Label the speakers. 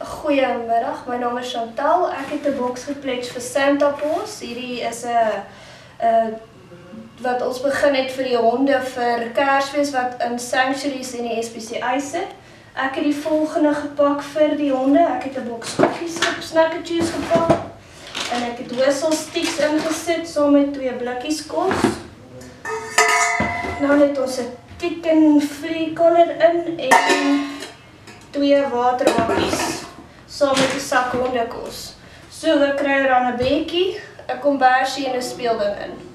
Speaker 1: Goeiemiddag, my naam is Chantal. Ek het 'n boks gepledge vir Santa Paws. Hierdie is 'n wat ons begin het vir die honde vir Kersfees wat in sanctuaries en die SPCA sit. Ek het die volgende gepak vir die honde. Ek het 'n boks koffies, snackachues gepak en ek het wisselsticks ingesit saam met 2 blikkies kos. Nou het ons 'n chicken free collar in en 2 waterbakkies saam met 'n sak hondekos. So we kry dan 'n bedjie, 'n kombersie en 'n speelding in.